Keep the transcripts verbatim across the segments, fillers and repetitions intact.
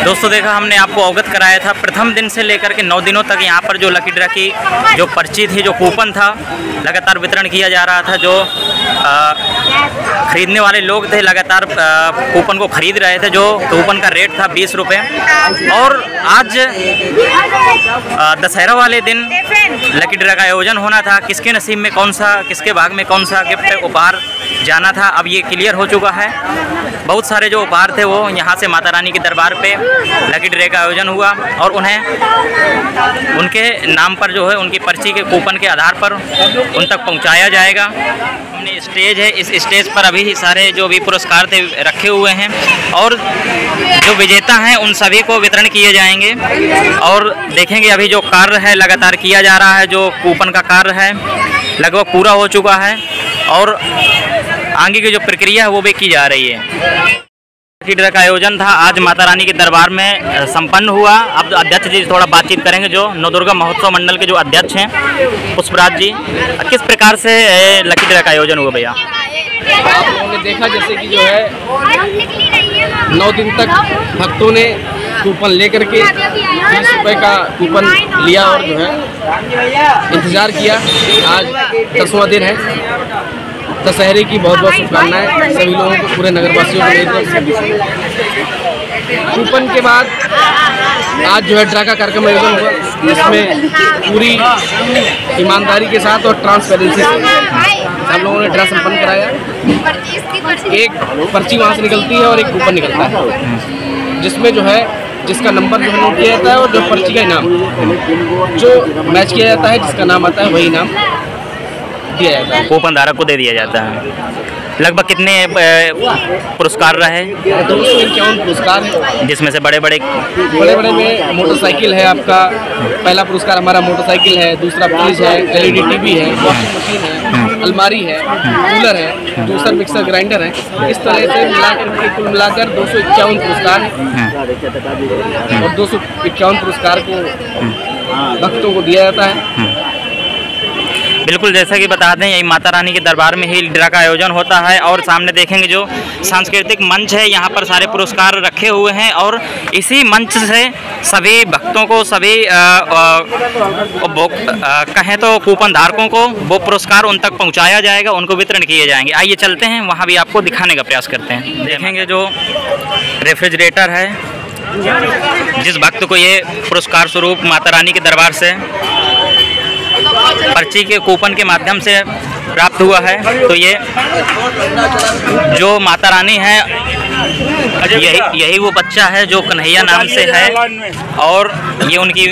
दोस्तों देखा, हमने आपको अवगत कराया था प्रथम दिन से लेकर के नौ दिनों तक यहाँ पर जो लकी ड्रा की जो पर्ची थी, जो कूपन था, लगातार वितरण किया जा रहा था। जो आ, खरीदने वाले लोग थे लगातार आ, कूपन को खरीद रहे थे। जो कूपन का रेट था बीस रुपये। और आज दशहरा वाले दिन लकी ड्रा का आयोजन होना था। किसके नसीब में कौन सा, किसके भाग में कौन सा गिफ्ट उपहार जाना था, अब ये क्लियर हो चुका है। बहुत सारे जो उपहार थे वो यहाँ से माता रानी के दरबार पे लकी ड्रा का आयोजन हुआ और उन्हें उनके नाम पर जो है उनकी पर्ची के कूपन के आधार पर उन तक पहुँचाया जाएगा। हमने स्टेज है, इस स्टेज पर अभी सारे जो भी पुरस्कार थे रखे हुए हैं और जो विजेता हैं उन सभी को वितरण किए जाएंगे। और देखेंगे अभी जो कार्य है लगातार किया जा रहा है, जो कूपन का कार्य है लगभग पूरा हो चुका है और आगे की जो प्रक्रिया है वो भी की जा रही है। लकी ड्रा का आयोजन था आज माता रानी के दरबार में संपन्न हुआ। अब अध्यक्ष जी थोड़ा बातचीत करेंगे, जो नवदुर्गा महोत्सव मंडल के जो अध्यक्ष हैं पुष्पराज जी। किस प्रकार से लकी ड्रा का आयोजन हुआ भैया? आप लोगों ने देखा जैसे कि जो है नौ दिन तक भक्तों ने कूपन लेकर के बीस रुपये का कूपन लिया और जो है इंतज़ार किया। आज दसवां दिन है। दशहरे की बहुत बहुत शुभकामनाएं सभी लोगों को, पूरे नगरवासियों को। कूपन के बाद आज जो है ड्रा का कार्यक्रम आयोजन हुआ, जिसमें पूरी ईमानदारी के साथ और ट्रांसपेरेंसी से हम लोगों ने ड्रा संपन्न कराया। एक पर्ची वहाँ से निकलती है और एक कूपन निकलता है, जिसमें जो है जिसका नंबर जो है नोट किया जाता है और जो पर्ची का इनाम जो मैच किया जाता है, जिसका नाम आता है वही इनाम दिया जाता है, कूपन धारक को दे दिया जाता है। लगभग कितने पुरस्कार रहे? दो सौ इक्यावन पुरस्कार है, जिसमें से बड़े बड़े बड़े बड़े में मोटरसाइकिल है। आपका पहला पुरस्कार हमारा मोटरसाइकिल है, दूसरा फ्रिज है, एलईडी टीवी है, वॉशिंग मशीन है, अलमारी है, कूलर है, जूसर मिक्सर ग्राइंडर है। इस तरह से मिलाकर कुल मिलाकर दो सौ इक्यावन पुरस्कार है और दो सौ इक्यावन पुरस्कार को भक्तों को दिया जाता है। बिल्कुल, जैसा कि बता दें यही माता रानी के दरबार में ही ड्रा का आयोजन होता है। और सामने देखेंगे जो सांस्कृतिक मंच है, यहाँ पर सारे पुरस्कार रखे हुए हैं और इसी मंच से सभी भक्तों को, सभी आ, आ, आ, कहें तो कूपन धारकों को वो पुरस्कार उन तक पहुँचाया जाएगा, उनको वितरण किए जाएंगे। आइए चलते हैं, वहाँ भी आपको दिखाने का प्रयास करते हैं। देखेंगे जो रेफ्रिजरेटर है, जिस भक्त को ये पुरस्कार स्वरूप माता रानी के दरबार से पर्ची के कूपन के माध्यम से प्राप्त हुआ है, तो ये जो माता रानी है यही यही वो बच्चा है जो कन्हैया नाम से है और ये उनकी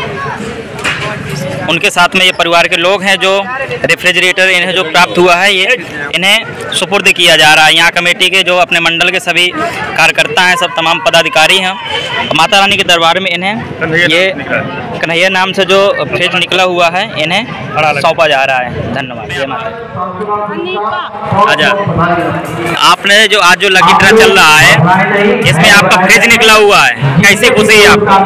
उनके साथ में ये परिवार के लोग हैं। जो रेफ्रिजरेटर इन्हें जो प्राप्त हुआ है ये इन्हें सुपुर्द किया जा रहा है। यहाँ कमेटी के जो अपने मंडल के सभी कार्यकर्ता हैं, सब तमाम पदाधिकारी हैं। माता रानी के दरबार में इन्हें ये कन्हैया नाम से जो फ्रिज निकला हुआ है इन्हें सौंपा जा रहा है। धन्यवाद। जय माता। अच्छा, आपने जो आज जो लकी ड्रा चल रहा है इसमें आपका फ्रिज निकला हुआ है, कैसी खुशी है आपको?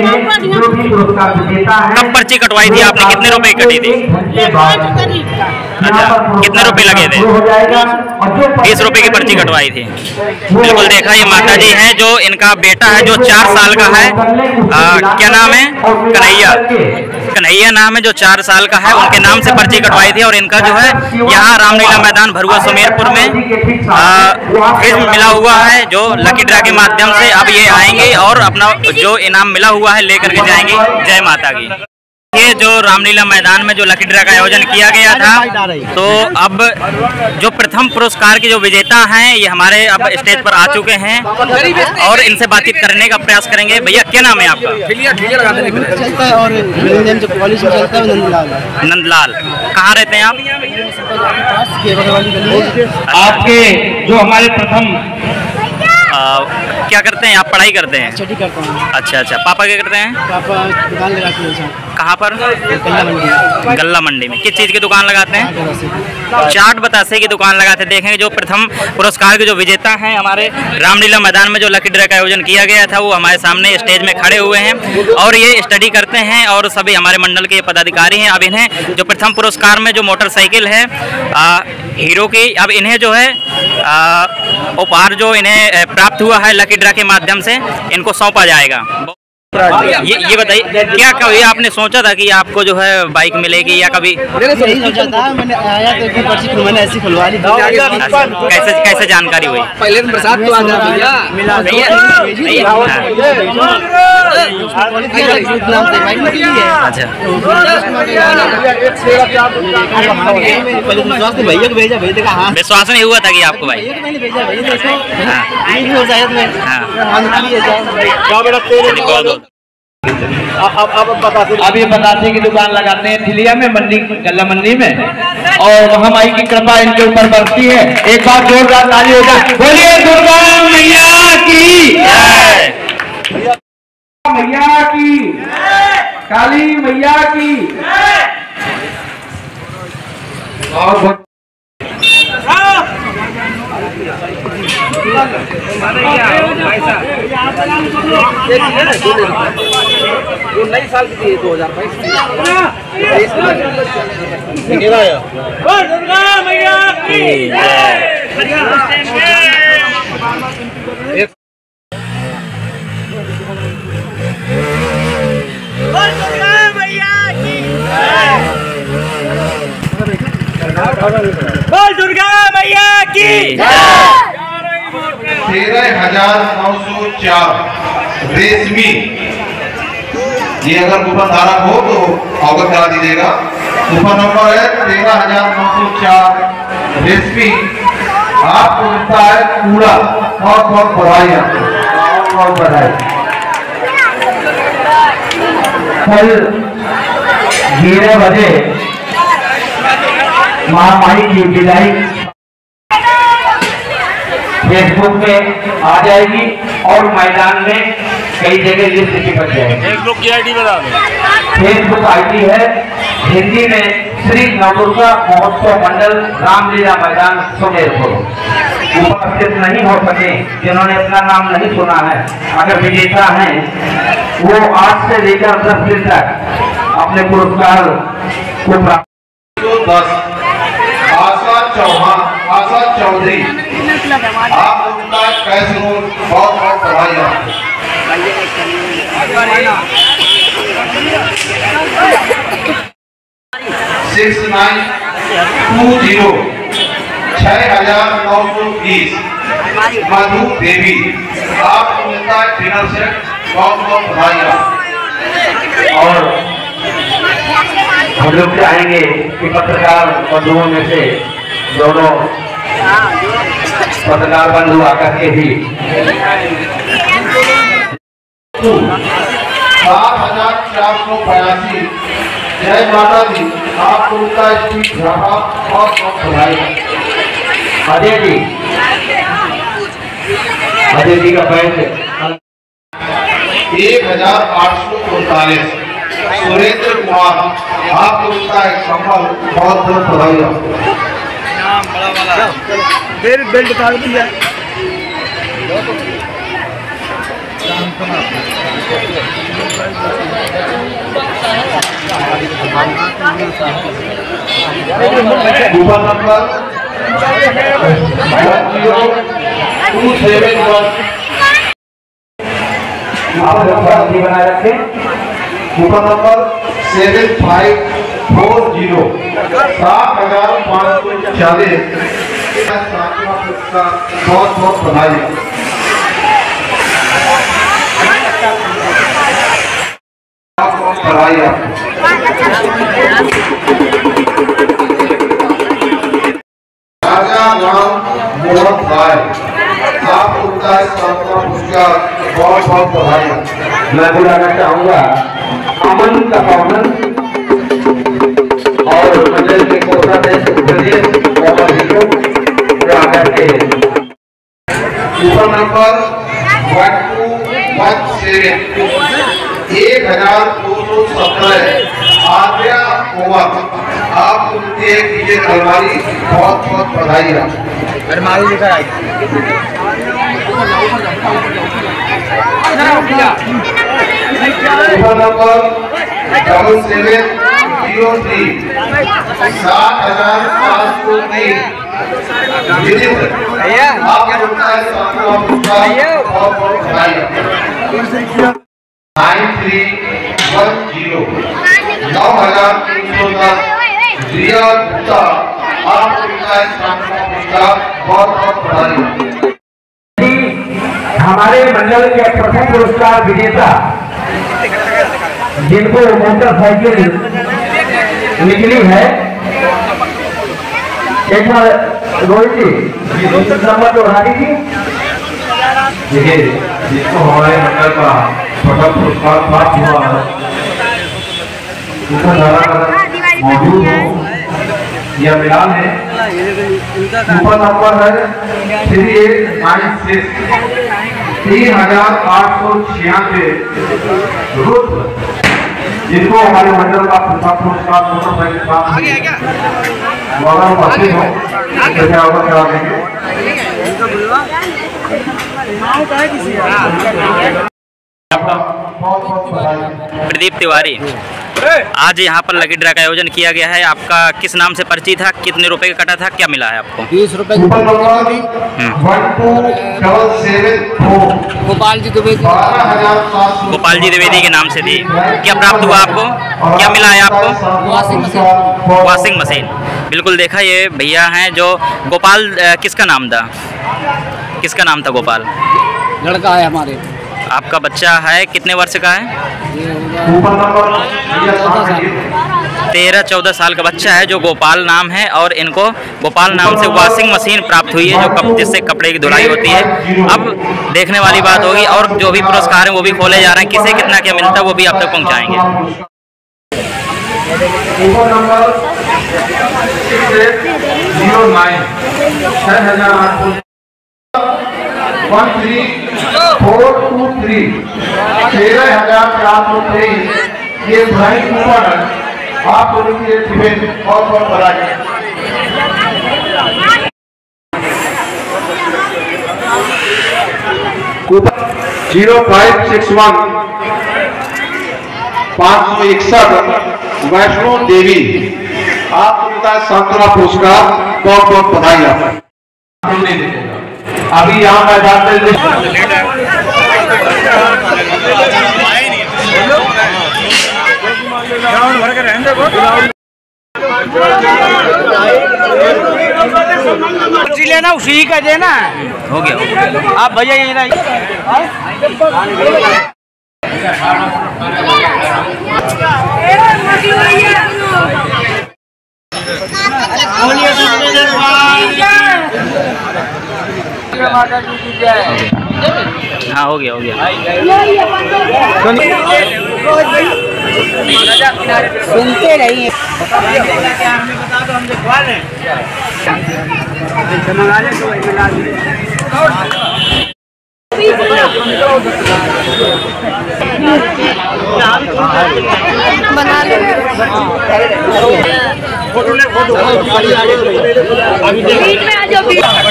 कब पर्ची कटवाई थी आपने, कितने रुपए कटी थी? अच्छा, कितने रुपए लगे थे? बीस रुपए की पर्ची कटवाई थी। बिल्कुल देखा, ये माता जी हैं जो इनका बेटा है जो चार साल का है। आ, क्या नाम है? कन्हैया। कन्हैया नाम है, जो चार साल का है, उनके नाम से पर्ची कटवाई थी और इनका जो है यहाँ रामलीला मैदान भरुआ सुमेरपुर में फ्रिज मिला हुआ है जो लकी ड्रा के माध्यम से अब ये आएंगे और अपना जो इनाम मिला हुआ है लेकर के जाएंगे। जय माता की। ये जो रामलीला मैदान में जो लकी ड्रा का आयोजन किया गया था, तो अब जो प्रथम पुरस्कार के जो विजेता हैं ये हमारे अब स्टेज पर आ चुके हैं और इनसे बातचीत करने का प्रयास करेंगे। भैया क्या नाम है आपका? चलता है और नंदलाल। कहाँ रहते हैं आप? आपके जो हमारे प्रथम आ, क्या करते हैं आप? पढ़ाई करते हैं? स्टडी करता हूँ। अच्छा अच्छा, पापा क्या करते हैं? पापा दुकान लगाते हैं। कहाँ पर? गल्ला मंडी में। किस चीज़ की दुकान लगाते हैं? चाट बतासे की दुकान लगाते हैं। देखेंगे जो प्रथम पुरस्कार के जो विजेता हैं हमारे रामलीला मैदान में जो लकी ड्रा का आयोजन किया गया था, वो हमारे सामने स्टेज में खड़े हुए हैं और ये स्टडी करते हैं और सभी हमारे मंडल के पदाधिकारी हैं। अब इन्हें जो प्रथम पुरस्कार में जो मोटरसाइकिल है आ, हीरो की, अब इन्हें जो है आ, उपहार जो इन्हें प्राप्त हुआ है लकी ड्रा के माध्यम से, इनको सौंपा जाएगा। ये ये बताइए, क्या कभी आपने सोचा था कि आपको जो है बाइक मिलेगी या कभी? यही सोचा था, मैंने आया तो एक पर्ची मैंने ऐसी खुलवा ली। कैसे कैसे जानकारी हुई? पहले तो बरसात तो आ जा भैया मिला भैया अच्छा भैया को भेजा, भैया हाँ विश्वास नहीं हुआ था कि आपको भाई? मैंने भेजा भैया अब ये बतासे की दुकान लगाते हैं ठिलिया में, मंडी गल्ला मंडी में, और महामाई की कृपा इनके ऊपर बरसती है। एक बार जोरदार ताली हो जाए, बोलिए दुर्गा मैया की, मैया की, काली मैया की। और नई साल की थी दो हजार बाईस। दुर्गा मैया की बोल दुर्गा मैया की। तेरह हजार नौ सौ चार रेशमी, ये अगर कूपन धारक हो तो अवगत करा दीजिएगा। कूपन नंबर है तेरह हजार नौ सौ चार रेशमी। आपको मिलता है पूरा। बहुत बहुत बधाई, आपको बहुत बधाई। कल ग्यारह बजे महामाई की विदाई फेसबुक पे आ जाएगी और मैदान में कई जगह लिस्ट चिपक जाएगी। फेसबुक की आईडी बता दो। फेसबुक आईडी है हिंदी में श्री नवदुर्गा महोत्सव मंडल रामलीला मैदान सुमेरपुर। उपस्थित नहीं हो सके जिन्होंने अपना नाम नहीं सुना है, अगर विजेता हैं वो आज से लेकर दस दिन तक अपने पुरस्कार को प्राप्त। दस आशा चौहान, आशा चौधरी, आप उनका कैश रोल बहुत बहुत बधाई आपको। सिक्स नाइन टू जीरो छह हजार नौ सौ बीस मधु देवी, आपको मिलता है डिनर सेट। बहुत बहुत बधाई आपको। और हम लोग चाहेंगे कि पत्रकार बंधुओं में से दोनों पत्रकार बंधु आकर के भी सात हजार चार सौ बयासी जय माता दी, आपको उनका स्पीच रहा। बहुत बहुत बधाई। अजय जी, अजय जी का बैंक एक हजार आठ सौ उनतालीस सुरेंद्र कुमार, आपको उनका एक संभल बहुत बहुत बधाई आपको। फिर बेल्ट उतार दिया। Coupon number two seven one, आप लोग बनाए रखें। Coupon number seven five four zero सात हजार पाँच सौ चालीस। बहुत बहुत बधाई। बहुत बहुत बधाई आपको। राजा राम मोहन राय, आप उनका पुरस्कार बहुत बहुत बधाई। मैं बुलाना चाहूंगा अमन का पवन और मंडल के कोषाध्यक्ष coupon number one two one seven एक हजार दो सौ सत्रह आद्या ओवर आपको मिलती है कीजिए अलमारी। बहुत बहुत बधाई आपको। अलमारी लेकर आई। Number double seven zero three सात हजार सात सौ तीन नाइन थ्री वन जीरो नौ हजार तीन सौ दस रिया गुप्ता आपको मिलता है बहुत बहुत बधाई। हमारे मंडल के प्रथम पुरस्कार विजेता जिनको मोटरसाइकिल निकली है, एक बार रोहित जी नंबर जो उठा थी, देखिए जिसको हमारे मंडल का प्रथम पुरस्कार प्राप्त हुआ है उसका ज्यादा मौजूद हो यह मिलान है। ऊपर नंबर है थ्री एट नाइन सिक्स तीन हजार आठ सौ छियानवे रुद्र जिनको हमारे मंडल का प्रथम पुरस्कार मोटरसाइकिल उपस्थित हो कृपया अवगत करा देंगे। प्रदीप तिवारी, आज यहाँ पर लकी ड्रा का आयोजन किया गया है। आपका किस नाम से पर्ची था, कितने रुपए का कटा था, क्या मिला है आपको? बीस रुपए। गोपाल जी द्विवेदी। गोपाल जी द्विवेदी के नाम से थी। क्या प्राप्त हुआ आपको, क्या मिला है आपको? Washing machine. Washing machine. बिल्कुल देखा, ये भैया हैं जो गोपाल, किसका नाम था, किसका नाम था गोपाल? लड़का है हमारे। आपका बच्चा है, कितने वर्ष का है? तेरह चौदह साल का बच्चा है जो गोपाल नाम है, और इनको गोपाल नाम से वॉशिंग मशीन प्राप्त हुई है जो कप, जिससे कपड़े की धुलाई होती है। अब देखने वाली बात होगी, और जो भी पुरस्कार हैं वो भी खोले जा रहे हैं, किसे कितना क्या मिलता है वो भी आप तक पहुँचाएंगे। One three four two three तेरह हजार चार सौ तेईस ये भाई कूपन आपको बहुत बहुत बधाई। Coupon zero five six one पाँच सौ इकसठ वैष्णो देवी आपको मिलता है सांत्वना पुरस्कार। बहुत बहुत बधाई आपको। अभी यहाँ मैदान में लेना उसी का देना हो गया, हो गया। आप भैया यही रहिए। हाँ हो गया, हो गया। सुनते रहिए। बना ले फोटो ले फोटो बीच में आ जाओ।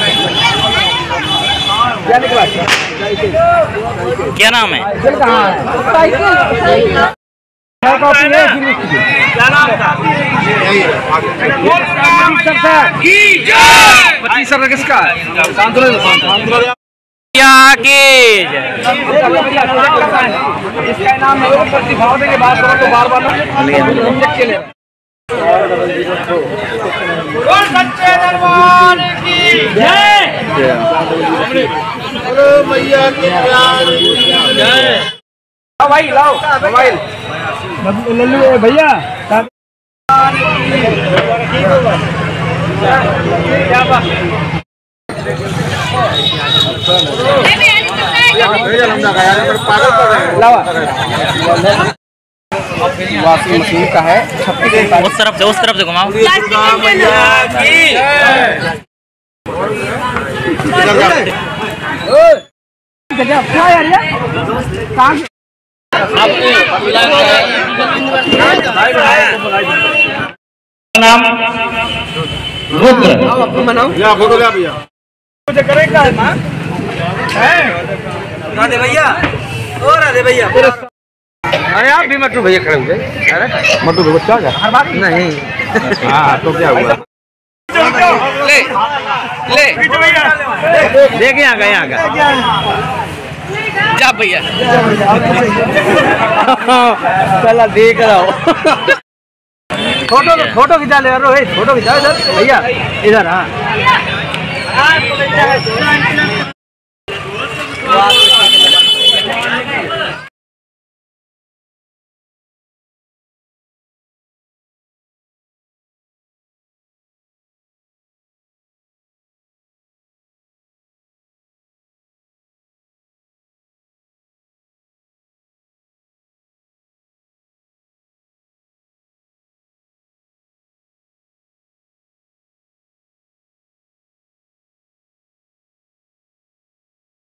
क्या नाम है? क्या नाम था? पच्चीस सर किसका है? इसका नाम दिखाओ देंगे बात करो तो बार बार सच्चे दरबार की जय। मैया की जय। भाई लाओ मोबाइल लल्लू भैया। क्या बात वॉशिंग मशीन का है। उस तरफ से उस तरफ से घुमाओ। क्या यार नाम रुद्र। फोटो लिया भैया। मुझे करेगा है ना राधे भैया ओ राधे भैया। अरे आप भी मट्टू भैया खड़े हुए। अरे मट्टू भैया बच्चा क्या नहीं। हाँ तो क्या हुआ? ले ले देखिए आ गए आ गए जा भैया। चला देख रहा हो। फोटो फोटो खिंचा ले रोहित, फोटो खिंचा इधर भैया, इधर हाँ।